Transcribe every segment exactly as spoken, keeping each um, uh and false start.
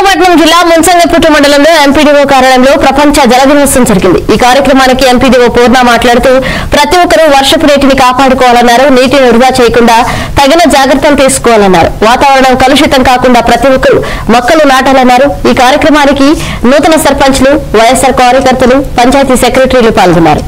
విశాఖపట్నం జిల్లా ముంచంగిపుట్టు మండలంలో ఎంపీడీఓ కార్యాలయంలో ప్రపంచ జల దినోత్సవం జరిగింది। ఈ కార్యక్రమానికి ఎంపీడీఓ పూర్ణ మాట్లాడుతూ ప్రతి ఒక్కరూ వర్షపు నీటిని కాపాడుకోవాలన్నారు। నీటిని వృధా చేయకుండా తగిన జాగ్రత్తలు తీసుకోవాలన్నారు। వాతావరణం కలుషితం కాకుండా ప్రతి ఒక్కరూ మొక్కలు నాటాలన్నారు। ఈ కార్యక్రమానికి నూతన సర్పంచ్లు, వైఎస్ఆర్ కార్యకర్తలు, పంచాయతీ సెక్రటరీలు పాల్గొన్నారు।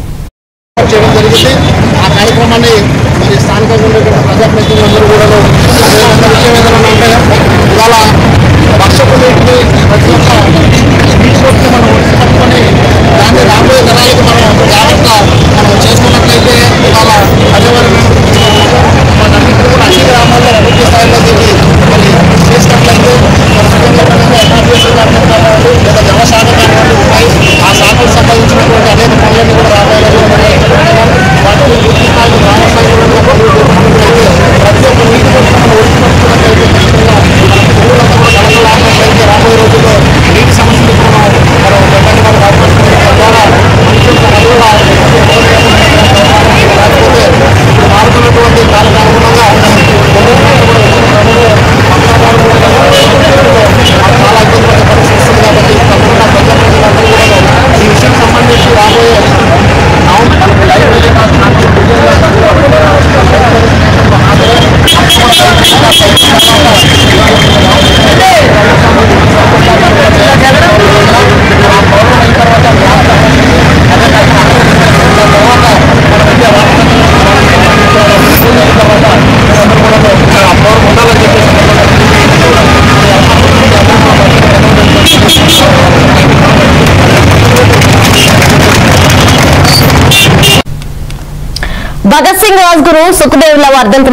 వర్షపు నీటిని ప్రతి ఒక్క నీటి మనం ఒడిసిపట్టుకొని దాన్ని రాబోయే తరాలకు మనం జాగ్రత్త మనం చేసుకున్నట్లయితే ఇవాళ పర్యావరణం మనందరికీ కూడా అన్ని గ్రామాల్లో పూర్తి స్థాయిలో దీన్ని మరి చేసినట్లయితే ఎన్ఆర్జీఎస్ కానివ్వండి లేదా జలశాఖ కానివ్వండి ఉన్నాయి। ఆ శాఖకు సంబంధించినటువంటి అనేక పనులన్నీ కూడా రాబోయే వాటిని పూర్తి స్థాయిలో గ్రామ స్థాయిలో ప్రతి ఒక్క నీటి మనం ఒడిసిపట్టుకున్నట్లయితే రాబోయే రోజుల్లో నీటి సమస్యలు మనం మనం గతంలో బాధపడుతుంది తద్వారా లేకపోతే ఇప్పుడు మారుతున్నటువంటి కాలకు అనుగుణంగా చాలా ఇబ్బంది పరిస్థితి వస్తుంది। కాబట్టి తప్పకుండా ప్రజాప్రతినిధులందరూ కూడా ఈ విషయం సంబంధించి రాబోయే మనకి లైబ్రరీ భగత్ సింగ్ రాజ్గురు సుఖదేవుల వర్ధంతి